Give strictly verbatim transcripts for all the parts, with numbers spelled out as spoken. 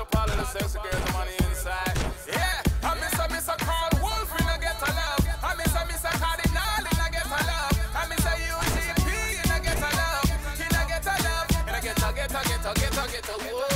up all of the sexy girls on the inside. Yeah, I miss a miss a Carl Wolf in a get a love. I miss a miss a Cardinal in a get a love. I miss a U G P in a get a love. In a get a love. In a get a get a get a get a get a whoa.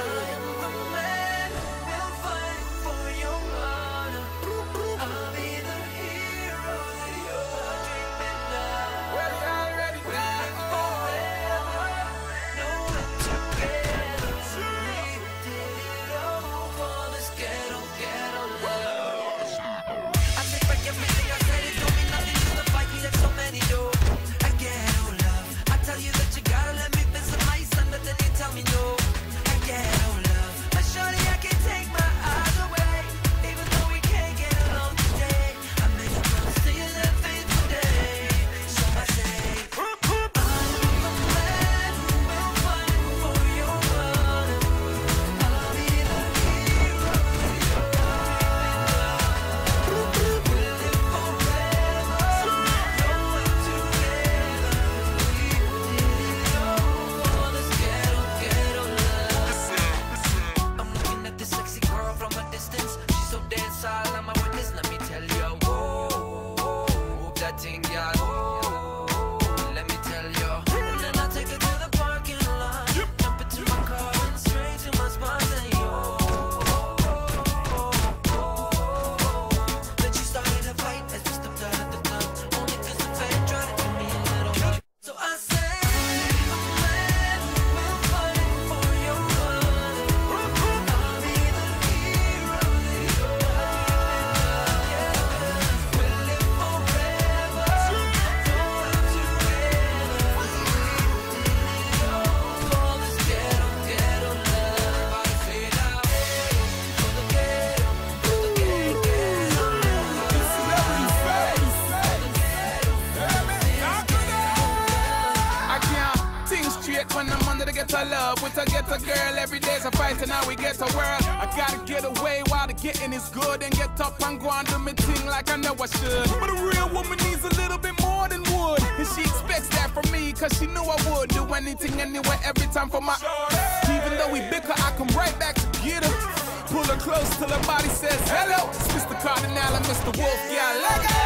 When I'm under the ghetto love, with a ghetto girl, every day's a fight and now we get a world. I gotta get away while the getting is good and get up and go and do me thing like I know I should. But a real woman needs a little bit more than wood, and she expects that from me cause she knew I would do anything anywhere every time for my even though we bicker, I come right back to get her. Pull her close till her body says hello. It's Mister Cardinal and Mister Wolf, yeah, I like it.